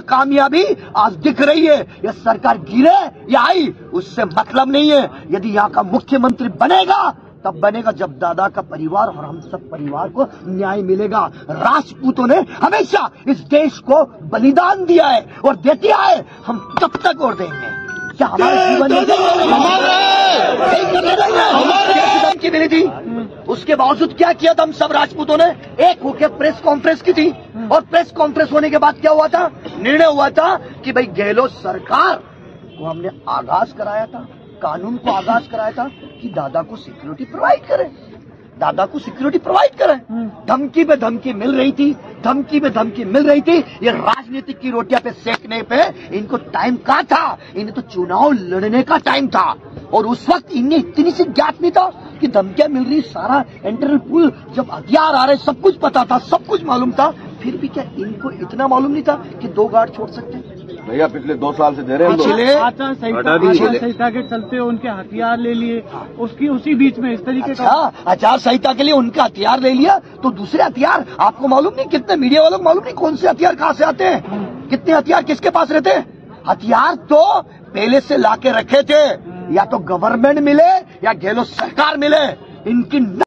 कामयाबी आज दिख रही है। यह सरकार गिरे या आई उससे मतलब नहीं है। यदि यहाँ का मुख्यमंत्री बनेगा तब बनेगा जब दादा का परिवार और हम सब परिवार को न्याय मिलेगा। राजपूतों ने हमेशा इस देश को बलिदान दिया है और देते आए, हम कब तक और देंगे? क्या हमारे जीवन में की मिली थी? उसके बावजूद क्या किया था हम सब राजपूतों ने? एक होकर प्रेस कॉन्फ्रेंस की थी और प्रेस कॉन्फ्रेंस होने के बाद क्या हुआ था? निर्णय हुआ था कि भाई गहलोत सरकार को हमने आगाज कराया था, कानून को आगाज कराया था कि दादा को सिक्योरिटी प्रोवाइड करें, दादा को सिक्योरिटी प्रोवाइड करें। धमकी पे धमकी मिल रही थी, धमकी पे धमकी मिल रही थी। ये राजनीतिक की रोटियां पे सेकने पे इनको टाइम कहाँ था? इन्हें तो चुनाव लड़ने का टाइम था और उस वक्त इन्हें इतनी सी ज्ञात नहीं था कि धमकियां मिल रही, सारा इंटरनल पुल जब हथियार आ रहे सब कुछ पता था, सब कुछ मालूम था, फिर भी क्या इनको इतना मालूम नहीं था कि 2 गार्ड छोड़ सकते? भैया पिछले 2 साल से दे रहे हैं आचार संहिता के चलते उनके हथियार ले लिए, उसकी उसी बीच में इस तरीके का आचार संहिता के लिए उनका हथियार ले लिया तो दूसरे हथियार आपको मालूम नहीं? कितने मीडिया वालों को मालूम नहीं कौन से हथियार कहाँ से आते हैं, कितने हथियार किसके पास रहते हैं? हथियार तो पहले से लाके रखे थे, या तो गवर्नमेंट मिले या गहलोत सरकार मिले। इनकी